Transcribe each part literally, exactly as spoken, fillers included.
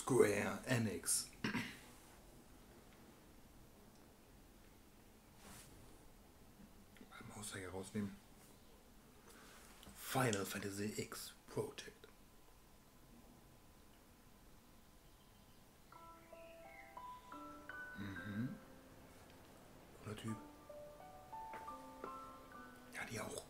Square Enix. Mal Mauszeiger rausnehmen. Final Fantasy X Project. Mhm. Cooler Typ. Ja, die auch.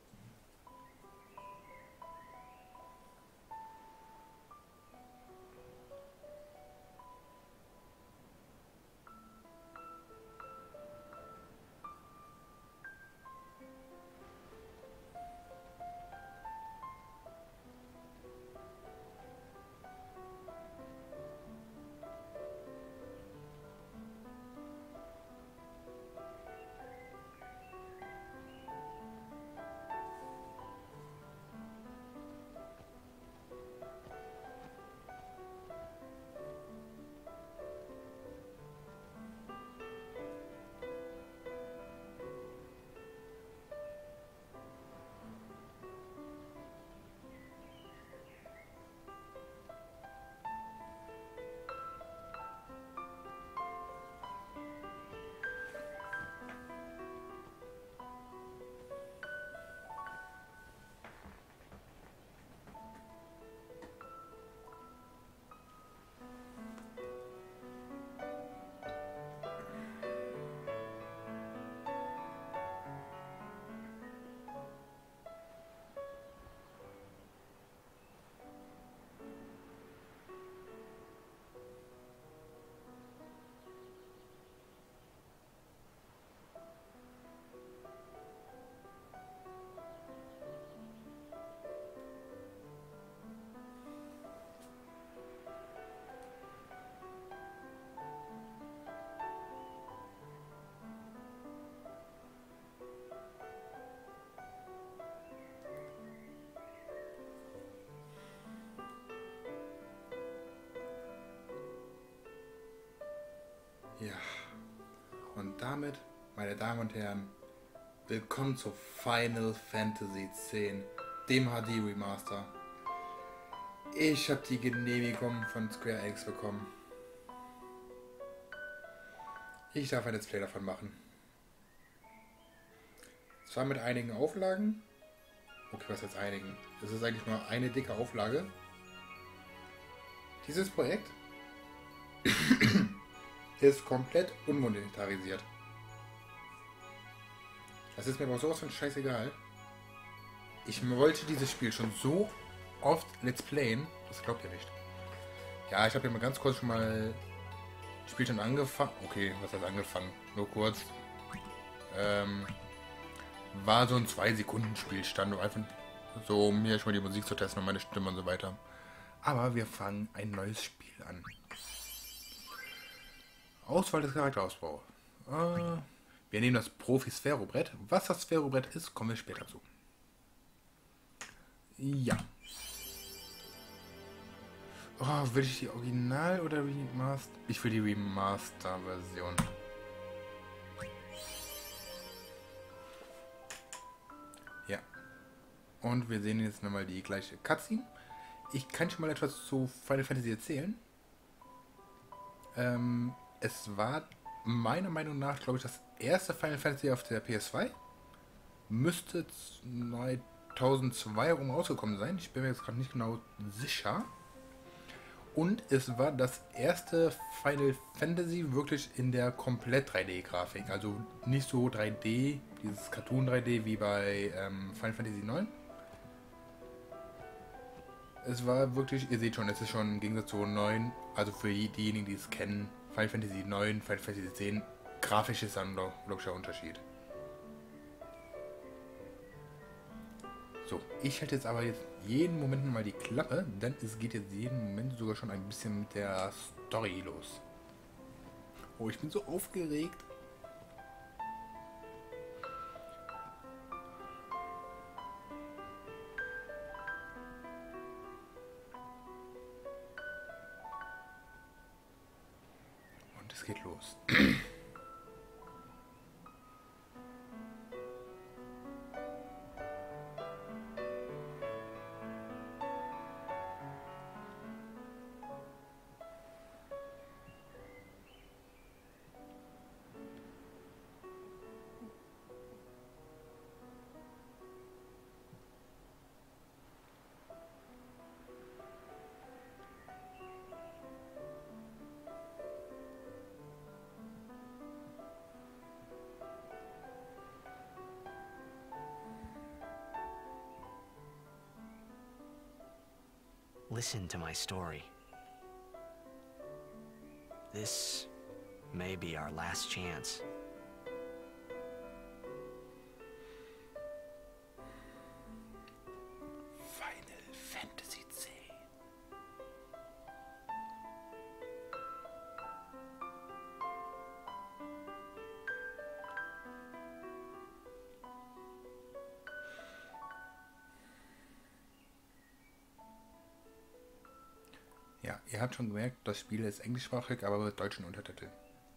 Ja, und damit, meine Damen und Herren, willkommen zu Final Fantasy X, dem H D Remaster. Ich habe die Genehmigung von Square Enix bekommen. Ich darf ein Let's Play davon machen. Zwar mit einigen Auflagen. Okay, was jetzt einigen? Es ist eigentlich nur eine dicke Auflage. Dieses Projekt ist komplett unmonetarisiert. Das ist mir aber sowas von scheißegal. Ich wollte dieses Spiel schon so oft Let's Playen, das glaubt ihr nicht. Ja, ich habe ja mal ganz kurz schon mal das Spiel schon angefangen. Okay, was heißt angefangen? Nur kurz. Ähm, war so ein zwei Sekunden Spielstand, um einfach so um mir schon mal die Musik zu testen und meine Stimme und so weiter. Aber wir fangen ein neues Spiel an. Auswahl des Charakterausbau. Äh, wir nehmen das Profi-Sphärobrett. Was das Sphärobrett ist, kommen wir später zu. Ja. Oh, will ich die Original- oder Remaster? Ich will die Remaster-Version. Ja. Und wir sehen jetzt nochmal die gleiche Cutscene. Ich kann schon mal etwas zu Final Fantasy erzählen. Ähm, es war meiner Meinung nach, glaube ich, das erste Final Fantasy auf der P S zwei. Müsste zweitausendzwei rum rausgekommen sein. Ich bin mir jetzt gerade nicht genau sicher. Und es war das erste Final Fantasy wirklich in der komplett drei D-Grafik. Also nicht so drei D, dieses Cartoon drei D wie bei ähm, Final Fantasy neun. Es war wirklich, ihr seht schon, es ist schon im Gegensatz zu neun, also für diejenigen, die es kennen, Final Fantasy neun, Final Fantasy zehn, grafisch ist ein logischer Unterschied. So, ich halte jetzt aber jetzt jeden Moment mal die Klappe, denn es geht jetzt jeden Moment sogar schon ein bisschen mit der Story los. Oh, ich bin so aufgeregt. Und es geht los. listen to my story. This may be our last chance. Final Fantasy X. Ja, ihr habt schon gemerkt, das Spiel ist englischsprachig, aber mit deutschen Untertiteln.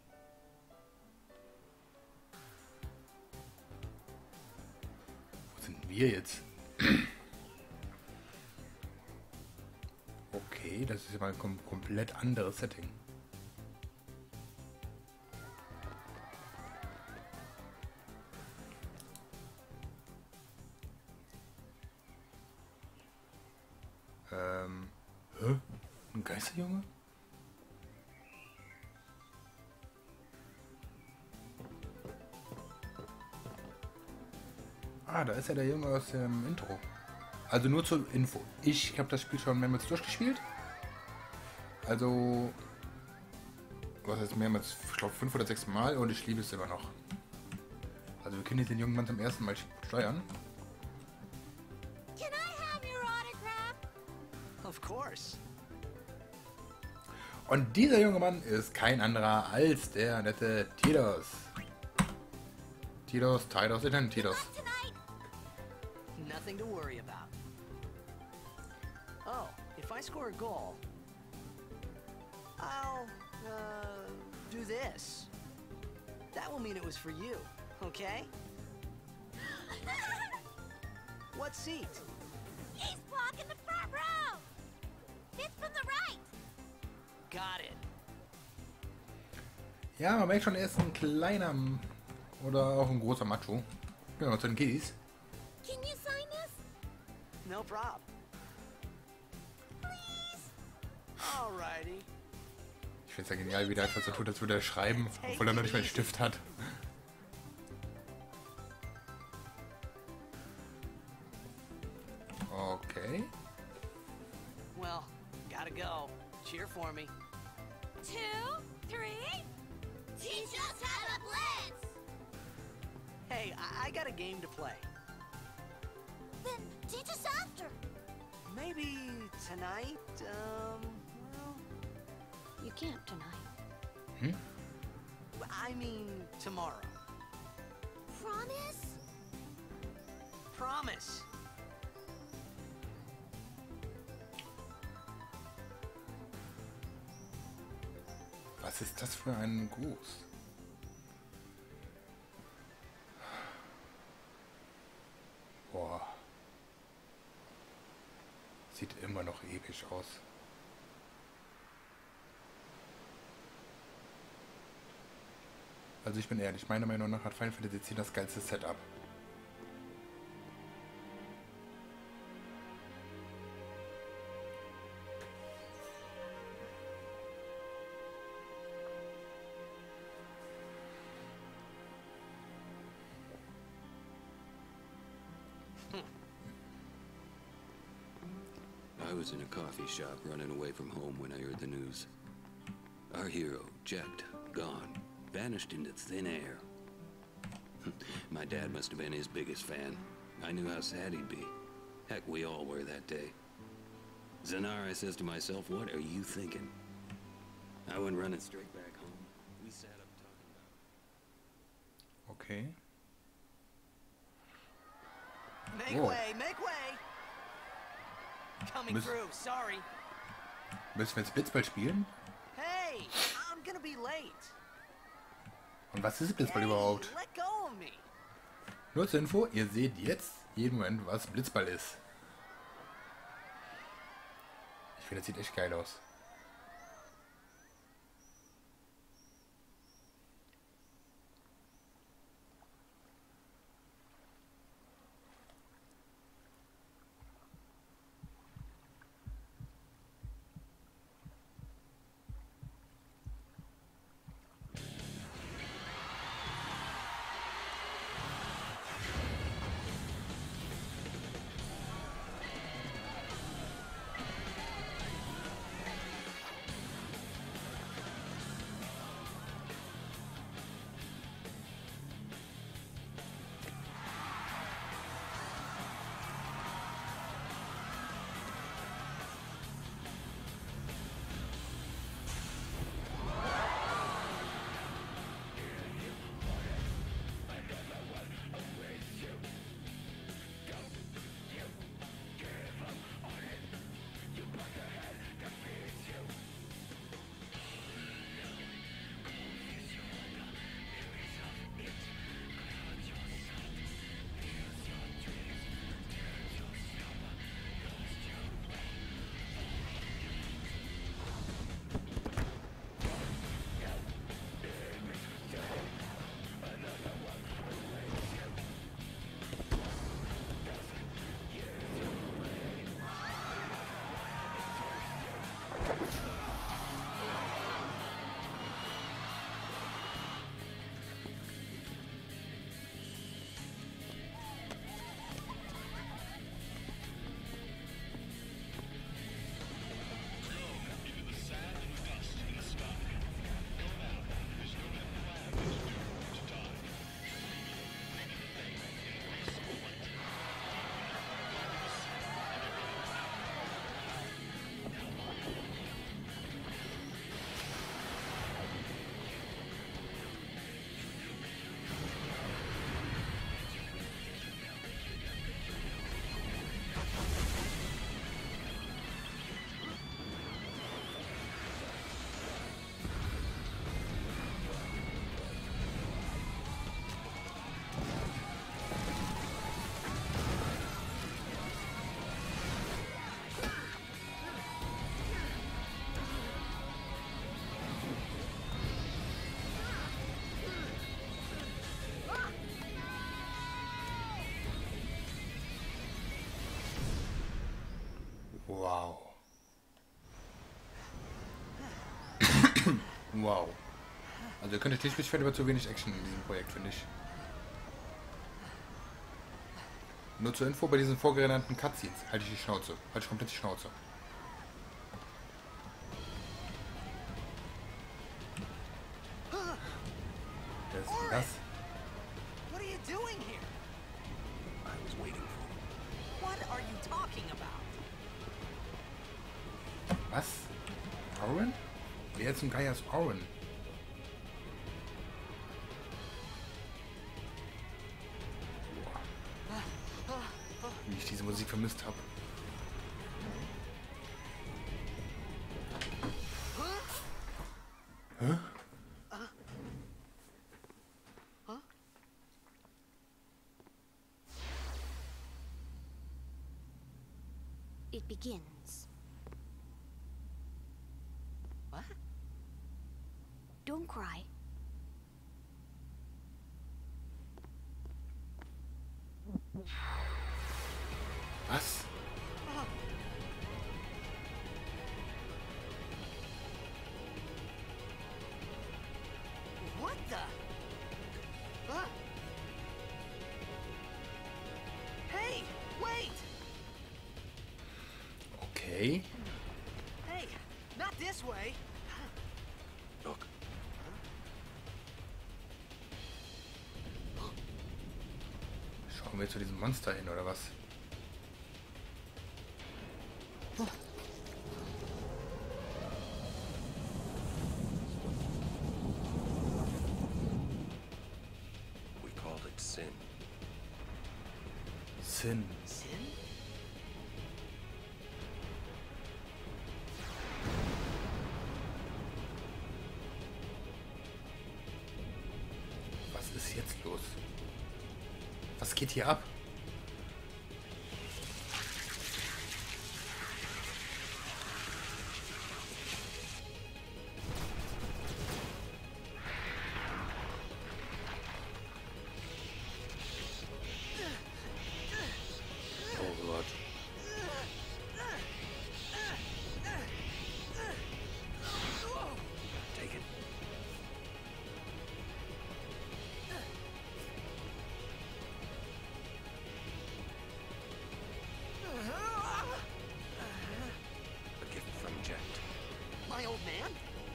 Wo sind wir jetzt? Okay, das ist ja mal ein kom komplett anderes Setting. Ähm, hä? Ein Geisterjunge? Ah, da ist ja der Junge aus dem Intro. Also nur zur Info. Ich habe das Spiel schon mehrmals durchgespielt. Also, was heißt mehrmals? Ich glaube fünf oder sechs Mal und ich liebe es immer noch. Also wir können jetzt den jungen Mann zum ersten Mal steuern. Can I have your autograph? Of course. Und dieser junge Mann ist kein anderer als der nette Tidus. Tidus, Tidus, ich nenne Tidus. Not tonight. Nothing to worry about. Oh, if I score a goal, I'll, uh, do this. That will mean it was for you, okay? What seat? He's blocking the front row. It's from the right. Got it. Ja, man merkt schon, er ist ein kleiner oder auch ein großer Macho. Ja, zu den Kiddies. Can you sign this? No problem. Please? Alrighty. Ich finde es ja genial, wie der einfach so tut, als würde er schreiben, obwohl er noch nicht mal einen Stift hat. Okay. Well, gotta go. Cheer for me. Two, three. Teach us how to blitz. Hey, I, I got a game to play. Then teach us after. Maybe tonight, um, well, You can't tonight. Hm? I mean tomorrow. Promise? Promise. Was ist das für ein Gruß? Boah. Sieht immer noch episch aus. Also ich bin ehrlich, meiner Meinung nach hat Final Fantasy X das geilste Setup. I was in a coffee shop running away from home when I heard the news. Our hero, Jecht, gone, vanished into thin air. My dad must have been his biggest fan. I knew how sad he'd be. Heck, we all were that day. Zanar, I says to myself, what are you thinking? I went running straight back home. We sat up talking about Okay. Make Whoa. way, make way. Coming Miss- through, sorry. Müssen wir jetzt Blitzball spielen? Hey, I'm gonna be late. Und was ist Blitzball Hey, überhaupt? let go of me. Nur zur Info, ihr seht jetzt jeden Moment, was Blitzball ist. Ich finde, das sieht echt geil aus. Wow. Also ihr könnt euch nicht beschweren über zu wenig Action in diesem Projekt, finde ich. Nur zur Info, bei diesen vorgenannten Cutscenes halte ich die Schnauze. Halte ich komplett die Schnauze. Das ist das. What are you doing here? I was waiting for you. What are you talking about? Was? Oren? Wer zum Geier ist Oren? Wie ich diese Musik vermisst habe. Hä? It begins. What? Don't cry. Was? What the? Huh? Hey, wait! Okay. Hey, not this way. Look, Schauen wir zu diesem Monster hin, oder was? we called it sin. Sin. Sin? Was ist jetzt los? Was geht hier ab? Oh Gott. Take it. A gift from Jekt. My old man?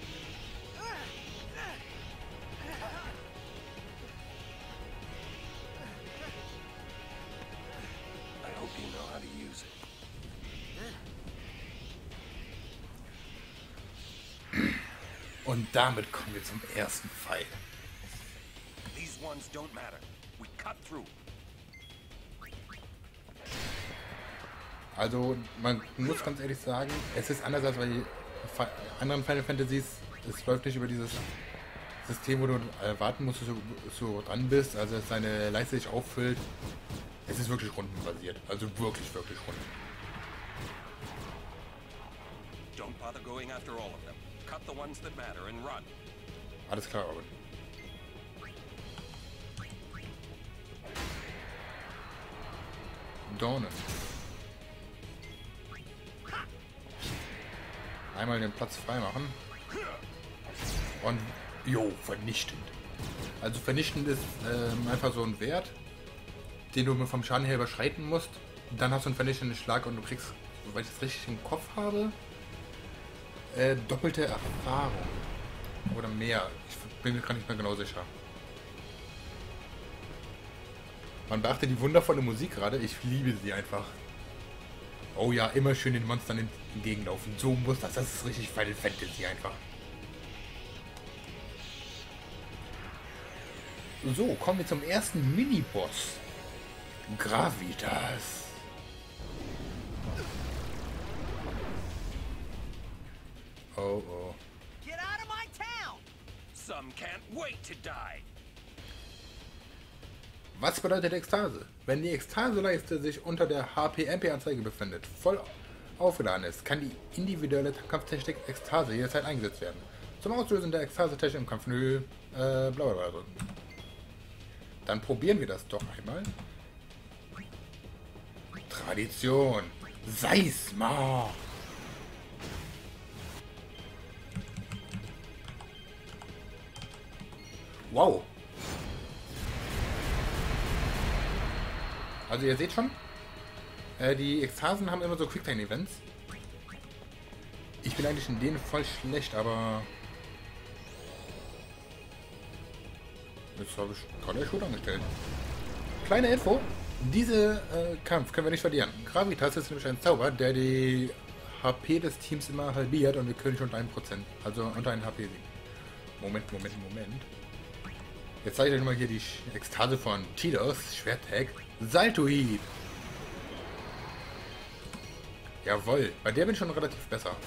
I hope you know how to use it. Und damit kommen wir zum ersten Pfeil. These ones don't matter. We cut through. Also, man muss ganz ehrlich sagen, es ist anders als bei Fi- anderen Final Fantasies. Es läuft nicht über dieses System, wo du äh, warten musst, bis du so dran bist, also dass deine Leiste sich auffüllt. Es ist wirklich rundenbasiert. Also wirklich, wirklich runden. Don't bother going after all of them. Cut the ones that matter and run. Alles klar, Owen. Dornen. Einmal den Platz freimachen. Und jo, vernichtend. Also vernichtend ist ähm, einfach so ein Wert, den du vom Schaden her überschreiten musst. Dann hast du einen vernichtenden Schlag und du kriegst, soweit ich es richtig im Kopf habe, äh, doppelte Erfahrung. Oder mehr. Ich bin mir gar nicht mehr genau sicher. Man beachte die wundervolle Musik gerade. Ich liebe sie einfach. Oh ja, immer schön den Monstern entgegenlaufen. So muss das. Das ist richtig Final Fantasy einfach. So, kommen wir zum ersten Mini-Boss. Gravitas. Oh oh. Get out of my town! Some can't wait to die. Was bedeutet Ekstase? Wenn die Ekstase-Leiste sich unter der H P M P-Anzeige befindet, voll aufgeladen ist, kann die individuelle Kampftechnik Ekstase jederzeit eingesetzt werden. Zum Auslösen der Ekstase-Technik im Kampfmenü, äh, bla bla bla drücken. Dann probieren wir das doch einmal. Tradition. Seisma. Wow. Also ihr seht schon, äh, die Ekstasen haben immer so Quicktime-Events. Ich bin eigentlich in denen voll schlecht, aber... Jetzt habe ich gerade gut angestellt. Kleine Info. Diese äh, Kampf können wir nicht verlieren. Gravitas ist nämlich ein Zauber, der die H P des Teams immer halbiert und wir können nicht unter ein Prozent. Also unter ein H P liegen. Moment, Moment, Moment. Jetzt zeige ich euch mal hier die Ekstase von Tidus, Schwerttag, Saltoid. Jawohl, bei der bin ich schon relativ besser.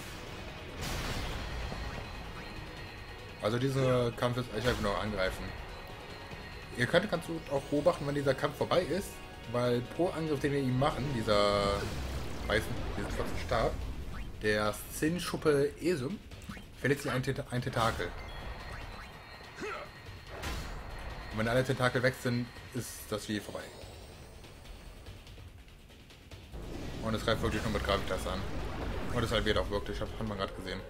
Also dieser Kampf ist echt einfach nur angreifen. Ihr könnt ganz gut auch beobachten, wenn dieser Kampf vorbei ist, weil pro Angriff, den wir ihm machen, dieser weißen, diesen schwarzen Stab, der Zinschuppe Esum, verletzt sich ein, Tet ein Tentakel. Und wenn alle Tentakel weg sind, ist das Spiel vorbei. Und es greift wirklich nur mit Gravitas an. Und es halbiert auch wirklich, das hat man gerade gesehen.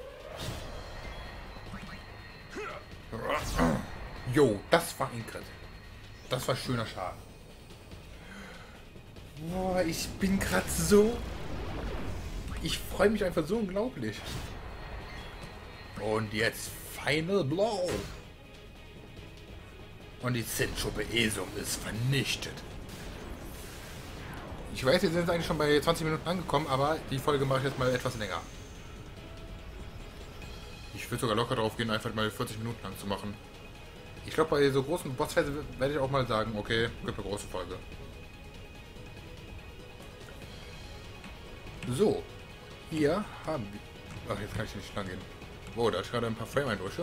Jo, das war ein Crit. Das war schöner Schaden. Boah, ich bin gerade so... Ich freue mich einfach so unglaublich. Und jetzt Final Blow. Und die Zinnschuppe Esum ist vernichtet. Ich weiß, wir sind jetzt eigentlich schon bei zwanzig Minuten angekommen, aber die Folge mache ich jetzt mal etwas länger. Ich würde sogar locker drauf gehen, einfach mal vierzig Minuten lang zu machen. Ich glaube, bei so großen Bossfesten werde ich auch mal sagen, okay, gibt eine große Folge. So, hier haben wir... Ach, jetzt kann ich nicht lang gehen. Oh, da ist gerade ein paar Frame-Eindrücke.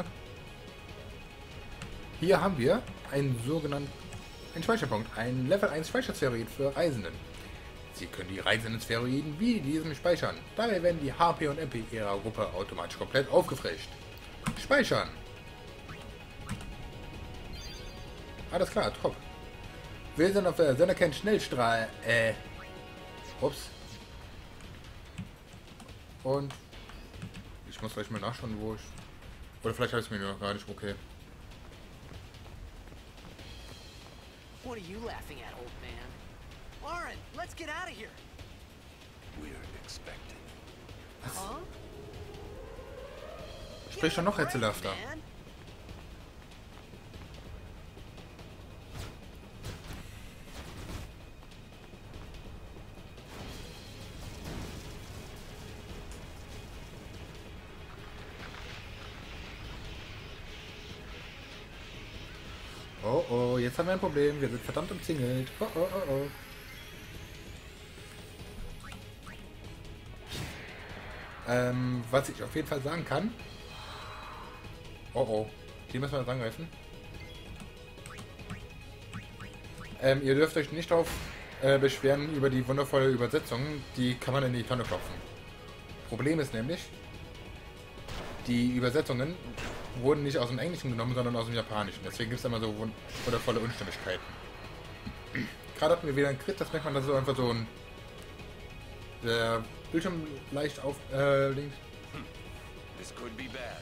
Hier haben wir einen sogenannten einen Speicherpunkt, ein Level eins Speichersphäroid für Reisenden. Sie können die reisenden Spheroiden wie diesem speichern. Dabei werden die H P und M P ihrer Gruppe automatisch komplett aufgefrischt. Speichern. Alles klar, top. Wir sind auf der Sonderkern Schnellstrahl. Äh. Ups. Und ich muss gleich mal nachschauen, wo ich... Oder vielleicht habe ich es mir noch gar nicht. Okay. What are you laughing at, old man? Lauren, let's get out of here. We're expected. Huh? Sprich schon noch rätselhafter. Man. Oh oh, jetzt haben wir ein Problem. Wir sind verdammt umzingelt. Oh oh oh oh. Ähm, was ich auf jeden Fall sagen kann. Oh oh. Die müssen wir jetzt angreifen. Ähm, ihr dürft euch nicht darauf äh, beschweren über die wundervolle Übersetzung. Die kann man in die Tonne klopfen. Problem ist nämlich, die Übersetzungen wurden nicht aus dem Englischen genommen, sondern aus dem Japanischen. Deswegen gibt es immer so wundervolle Unstimmigkeiten. Gerade hatten wir wieder einen Crit, das merkt man, dass so einfach so ein der Bildschirm leicht auf äh, links. This could be bad.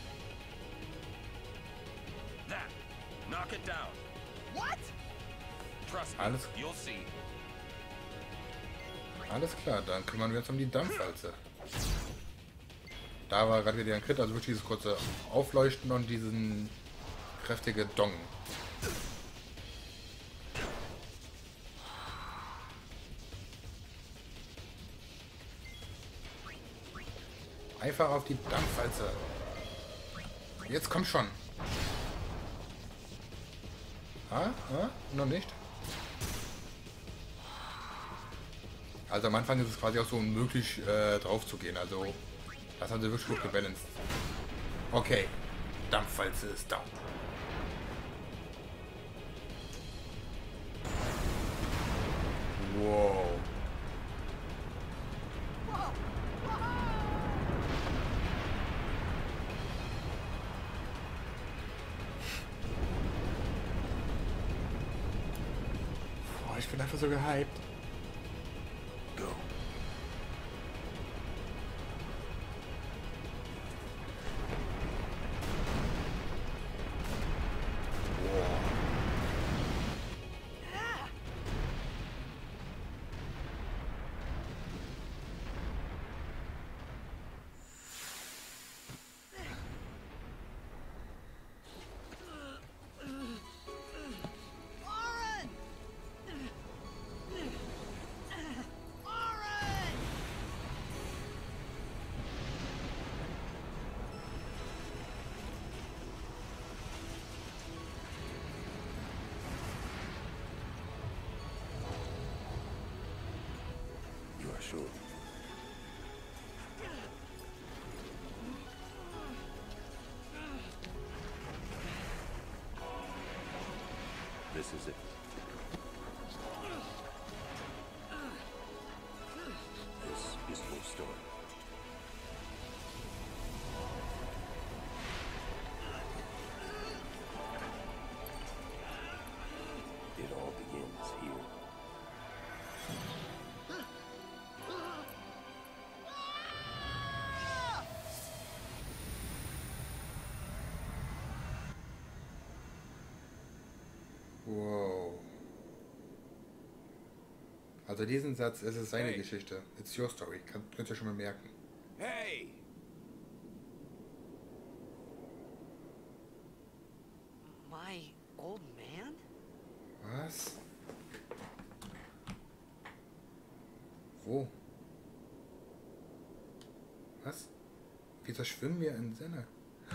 That. Knock it down. What? Trust me. Alles, You'll see. alles klar, dann kümmern wir uns um die Dampfwalze. Da war gerade wieder ein Crit, also wirklich dieses kurze Aufleuchten und diesen kräftige Dong. Einfach auf die Dampfwalze. Jetzt komm schon. Ah, ah, noch nicht. Also am Anfang ist es quasi auch so unmöglich äh, drauf zu gehen, also das haben sie wirklich gut gebalanced. Okay, Dampfwalze ist down. Wow. Boah, ich bin einfach so gehypt. Go. Wow. special. This is it. This is your story. It all begins here. Wow. Also diesen Satz, es ist seine Hey. Geschichte. It's your story. Kann, könnt ihr schon mal merken. Hey! My old man? Was? Wo? Was? Wieso schwimmen wir in Sinne?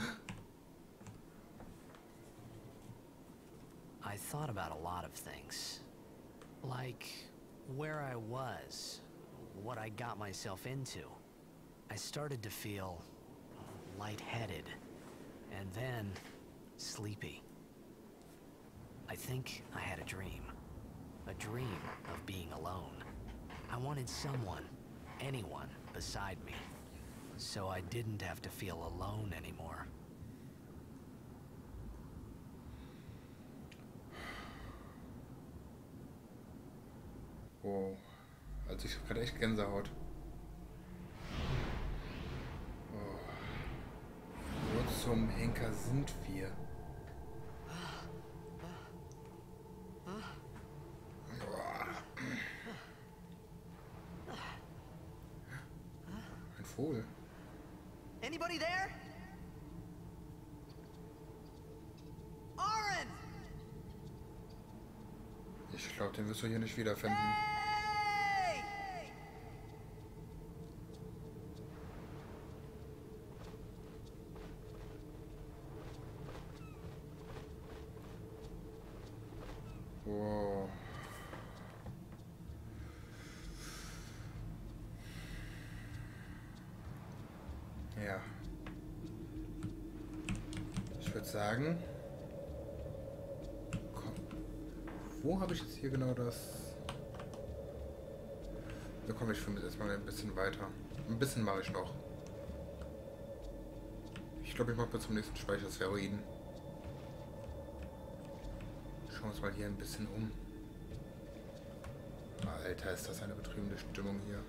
I thought about a lot of things. Like where I was, what I got myself into. I started to feel lightheaded, and then sleepy. I think I had a dream. A dream of being alone. I wanted someone, anyone, beside me. So I didn't have to feel alone anymore. Wow. Also ich habe gerade echt Gänsehaut. Oh. Wo zum Henker sind wir? Ein Vogel. Anybody there? Oren! Ich glaube, den wirst du hier nicht wiederfinden. Hey! Wow. Ja. Ich würde sagen... Komm. Wo habe ich jetzt hier genau das... Da komme ich für mich erstmal ein bisschen weiter. Ein bisschen mache ich noch. Ich glaube, ich mache bis zum nächsten Speichersphäroiden. Schauen wir uns mal hier ein bisschen um. Alter, ist das eine betriebene Stimmung hier.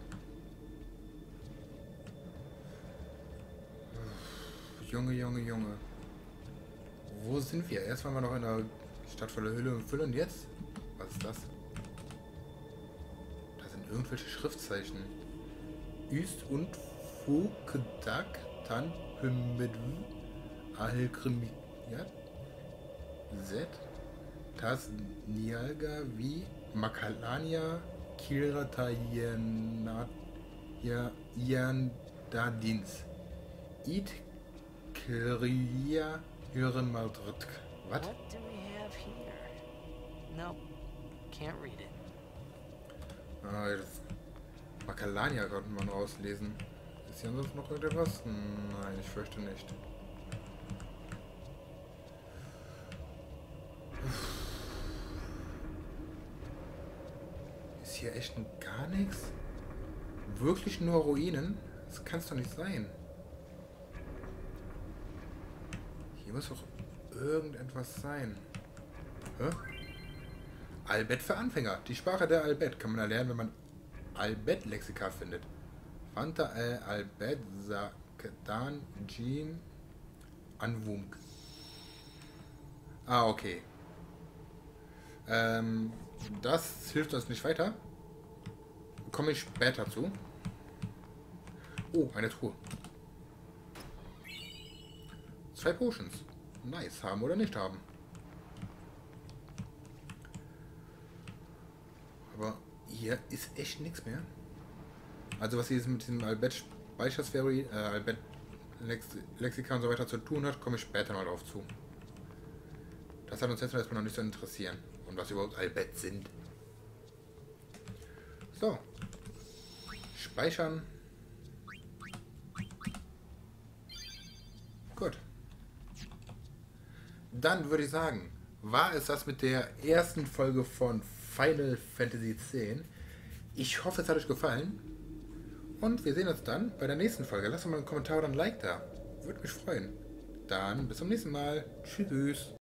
Junge, Junge, Junge. Wo sind wir? Erst waren wir noch in der Stadt voller Hülle und Fülle und jetzt? Was ist das? Da sind irgendwelche Schriftzeichen. Üst und Fukedak tan Hümmedu Ahelkrimiat Z Tas Nialga wie Makalania Kilrata Yandadins It Kriya Hören Madrid. Was? What do we have here? Nope, can't read it. Ah, das Makalania konnten wir noch auslesen. Ist hier sonst noch irgendetwas? Nein, ich fürchte nicht. Ist hier echt gar nichts? Wirklich nur Ruinen? Das kann es doch nicht sein. Hier muss doch irgendetwas sein. Hä? Albet für Anfänger. Die Sprache der Albet kann man erlernen, wenn man Albet-Lexika findet. Fanta al Albet Sakedan Jean Anwunk. Ah, okay. Ähm, das hilft uns nicht weiter. Komme ich später zu. Oh, eine Truhe. Zwei Potions. Nice. Haben oder nicht haben. Aber hier ist echt nichts mehr. Also was hier mit diesem Albet Speichersphäre, äh, Albet Lex Lexika und so weiter zu tun hat, komme ich später mal drauf zu. Das hat uns jetzt erstmal noch nicht so interessieren. Und was überhaupt Albet sind. So. Speichern. Gut. Dann würde ich sagen, war es das mit der ersten Folge von Final Fantasy X. Ich hoffe, es hat euch gefallen. Und wir sehen uns dann bei der nächsten Folge. Lasst doch mal einen Kommentar oder ein Like da. Würde mich freuen. Dann bis zum nächsten Mal. Tschüss.